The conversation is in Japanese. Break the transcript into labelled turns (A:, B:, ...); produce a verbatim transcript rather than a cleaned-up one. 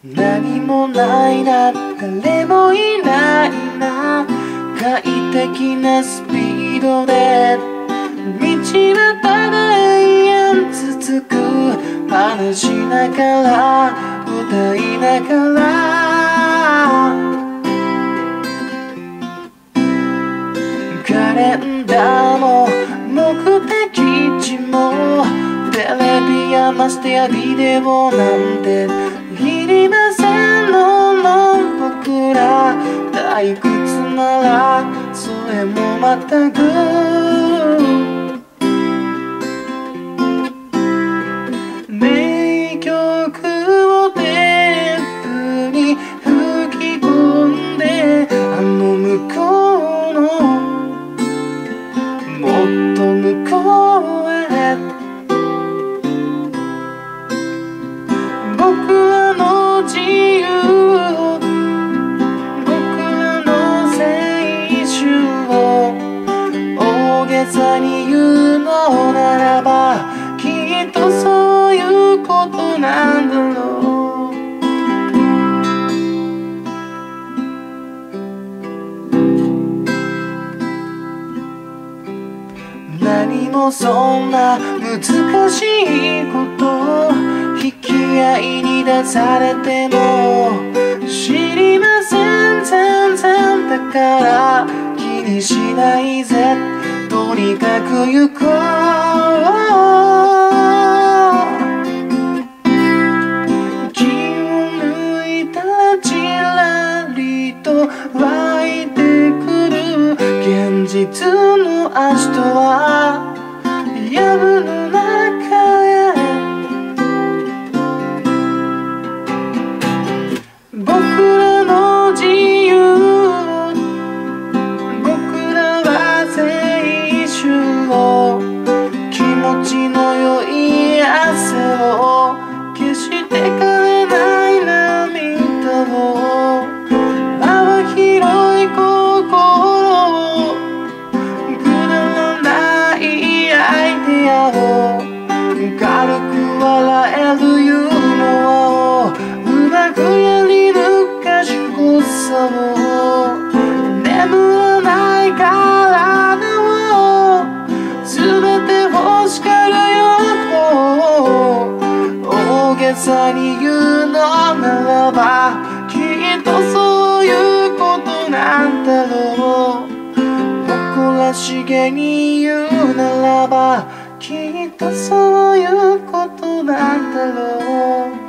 A: 何もないな、誰もいないな、快適なスピードで道はただ永遠続く。話しながら歌いながら、カレンダーも目的地もテレビやましてやビデオなんていりませんのの僕ら退屈ならそれもまたぐ。名曲をテープに吹き込んで、あの向こうのもっと向こうへ、僕らの自由を、僕らの青春を大げさに言うのならば、きっとそういうことなんだろう。何もそんな難しいことを引き合いに出されても知りません全然、だから気にしないぜ、とにかく行こう。気を抜いたらちらりと湧いてくる現実の明日は夜の中へ、僕らの自由、僕らは青春を、気持ちの良い汗を決して枯れない涙を、幅広い心を、くだらないアイデアを軽く笑えるユーモアをうまくやり抜かしこさを、眠らない体を全て欲しがるよと大げさに言うのならば、きっとそういうことなんだろう。誇らしげに言うならば、きっとそういうことなんだろう。